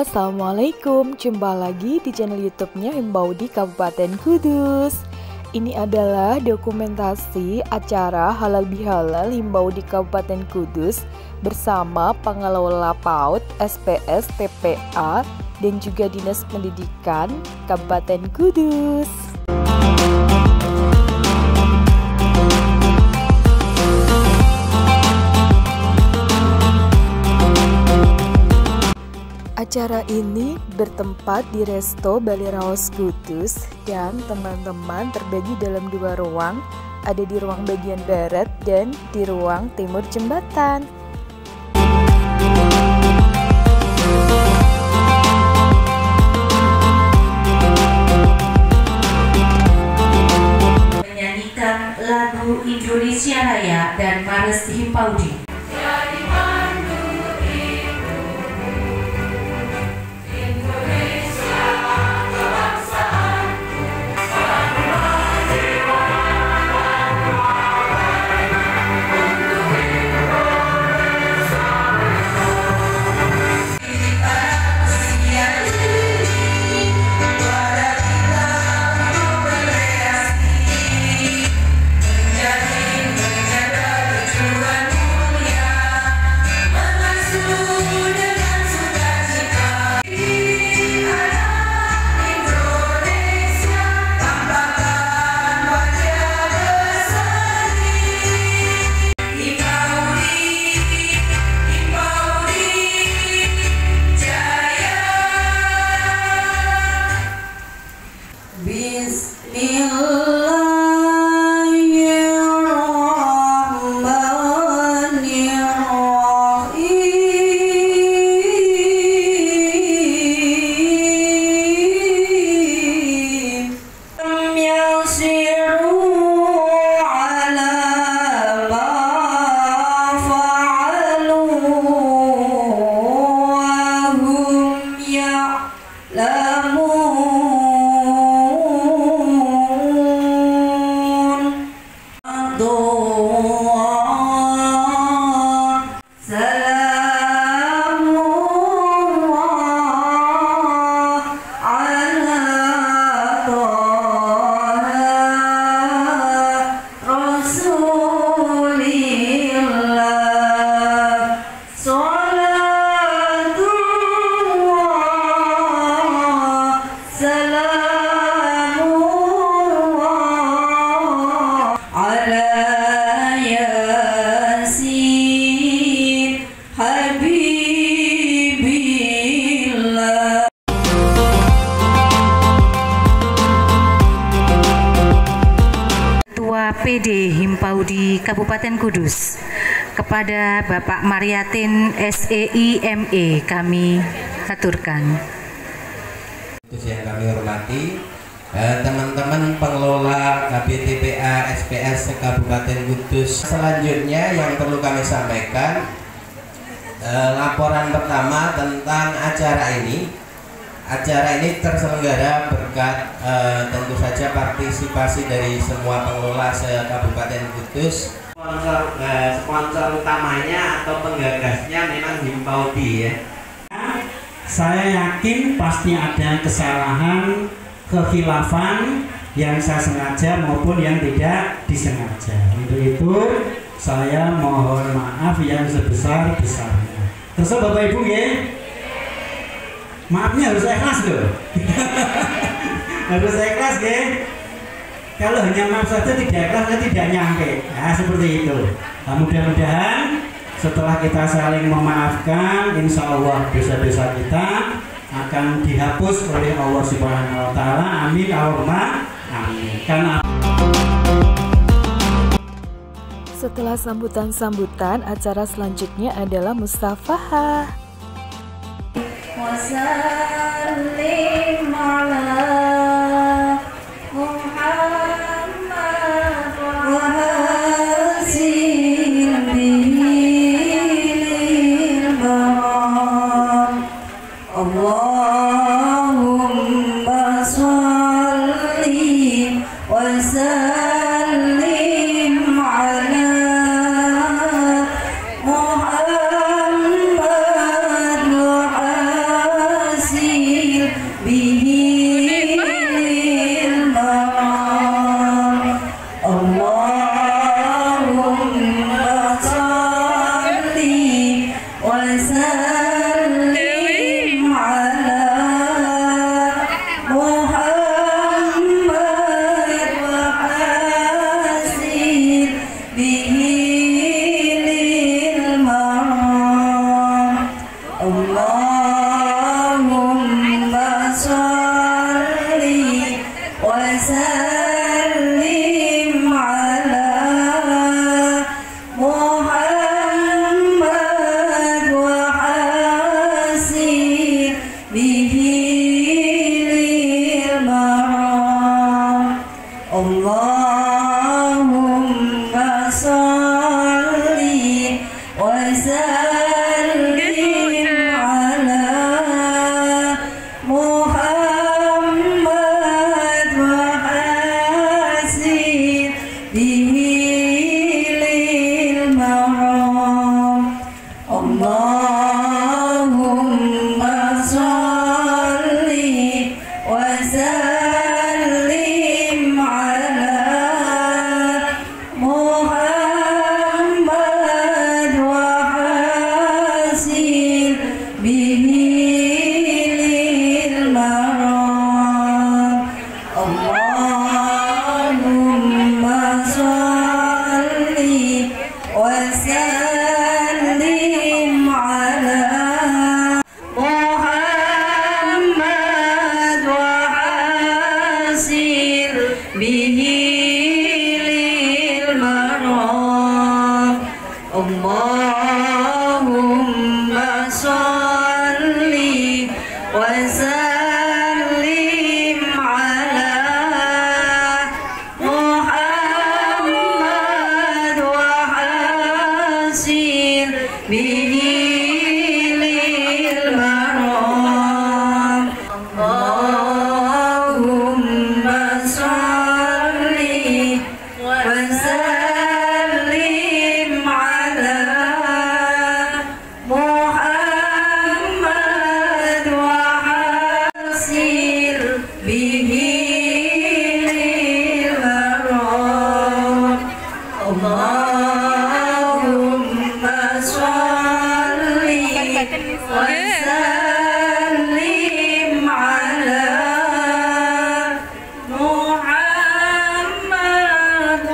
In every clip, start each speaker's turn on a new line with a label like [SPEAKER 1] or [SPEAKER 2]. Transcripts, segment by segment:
[SPEAKER 1] Halo, assalamualaikum. Jumpa lagi di channel YouTube-nya Himbau di Kabupaten Kudus. Ini adalah dokumentasi acara halal bihalal Himbau di Kabupaten Kudus bersama pengelola PAUD, SPS, TPA, dan juga Dinas Pendidikan Kabupaten Kudus. Acara ini bertempat di Resto Bali Raos Kudus dan teman-teman terbagi dalam dua ruang, ada di ruang bagian barat dan di ruang timur jembatan.
[SPEAKER 2] Menyanyikan lagu Indonesia Raya dan Mares Himpaudi. PD Himpaudi Kabupaten Kudus kepada Bapak Maryatin SEI ME kami aturkan.
[SPEAKER 3] Yang kami hormati teman-teman pengelola KBTPA SPS Kabupaten Kudus. Selanjutnya yang perlu kami sampaikan laporan pertama tentang acara ini. Acara ini terselenggara berkat tentu saja partisipasi dari semua pengelola se-Kabupaten Kudus. Sponsor utamanya atau penggagasnya memang Himpaudi ya.
[SPEAKER 4] Saya yakin pasti ada kesalahan, kekhilafan yang saya sengaja maupun yang tidak disengaja. Untuk itu saya mohon maaf yang sebesar-besarnya. Terus Bapak Ibu ya, maafnya harus ikhlas loh. Harus ikhlas ya. Kalau hanya maaf saja tidak ikhlas, tidak nyampe. Nah seperti itu. Nah, mudah-mudahan setelah kita saling memaafkan, insya Allah dosa-dosa kita akan dihapus oleh Allah Subhanahu Wa Taala. Amin. Allahumma amin. Karena
[SPEAKER 1] Setelah sambutan-sambutan, acara selanjutnya adalah Mustafahah.
[SPEAKER 5] Wasallim ala Muhammad wa hasil bil barak. Allahumma sholli wa sallim ala Muhammad wa وسلم على محمد وحاسر به للمرام اللهم صل وسلم على محمد وحاسر به للمرام اللهم صل وسلم على محمد وحاسر به للمرام اللهم صل وسلم على محمد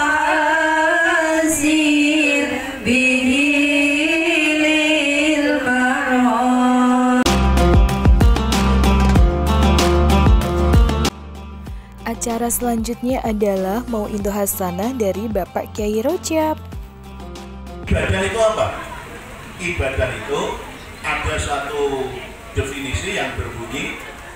[SPEAKER 5] وحاسر به للمرام.
[SPEAKER 1] Acara selanjutnya adalah Mau'idhah Hasanah dari Bapak Kiai Rojab.
[SPEAKER 6] Ibadah itu apa? Ibadah itu ada satu definisi yang berbunyi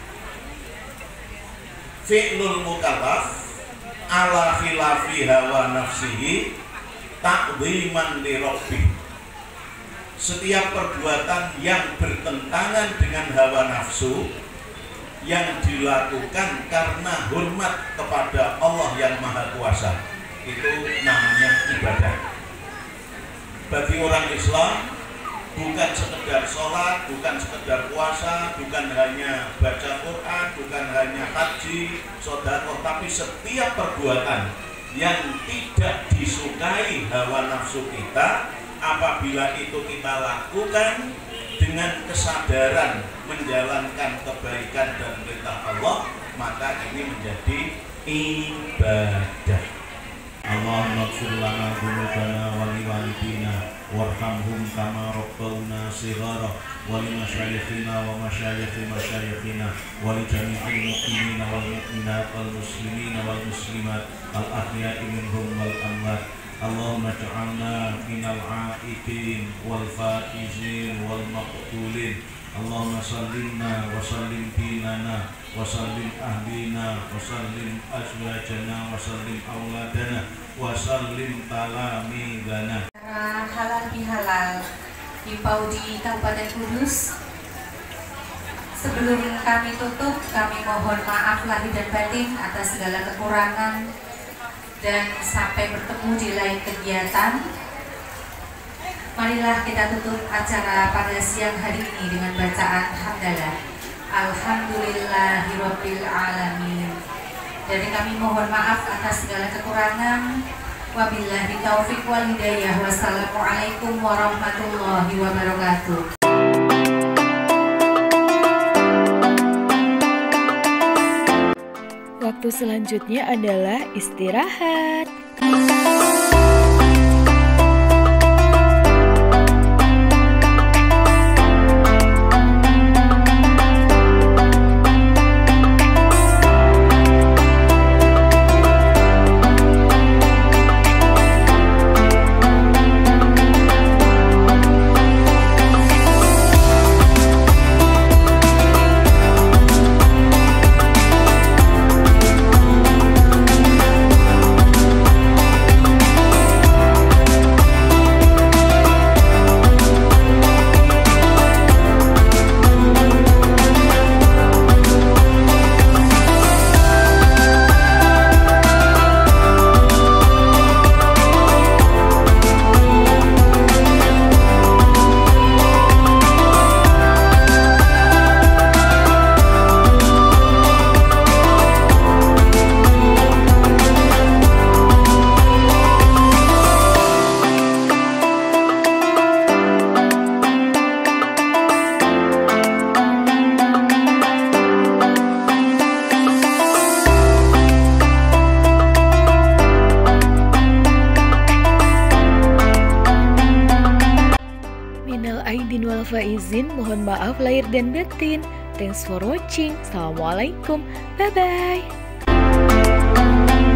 [SPEAKER 6] fi'lul mukallaf ala khilafi hawa nafsihi ta'dhiman li rabbih. Setiap perbuatan yang bertentangan dengan hawa nafsu yang dilakukan karena hormat kepada Allah yang Maha Kuasa, itu namanya ibadah. Bagi orang Islam, bukan sekedar sholat, bukan sekedar puasa, bukan hanya baca Quran, bukan hanya haji, sedekah, tapi setiap perbuatan yang tidak disukai hawa nafsu kita, apabila itu kita lakukan dengan kesadaran menjalankan kebaikan dan perintah Allah, maka ini menjadi ibadah. Allahumma ighfir lana dzunubana wa liwalidina warhamhum kama rabbawna shighara wa limasyayikhina wa masyayikhi masyayikhina wa li jami'il mu'minina wal mu'minat wal muslimina wal muslimat al ahya'i minhum wal amwat. Allahumma ja'alna minal 'aidin wal faizin wal maqbulin. Allahumma sallimna wa sallim dinana wa sallim ahlina wa sallim azwajana wa sallim auladana wa sallim talamidana.
[SPEAKER 2] Halal bihalal himbau di Kabupaten Kudus. Sebelum kami tutup, kami mohon maaf lahir dan batin atas segala kekurangan, dan sampai bertemu di lain kegiatan. Marilah kita tutup acara pada siang hari ini dengan bacaan hamdalah. Alhamdulillahirabbil alamin. Dari kami mohon maaf atas segala kekurangan. Wabillahi taufik wal hidayah. Wassalamualaikum warahmatullahi wabarakatuh.
[SPEAKER 1] Waktu selanjutnya adalah istirahat. Minal faizin, mohon maaf lahir dan batin. Thanks for watching. Assalamualaikum. Bye-bye.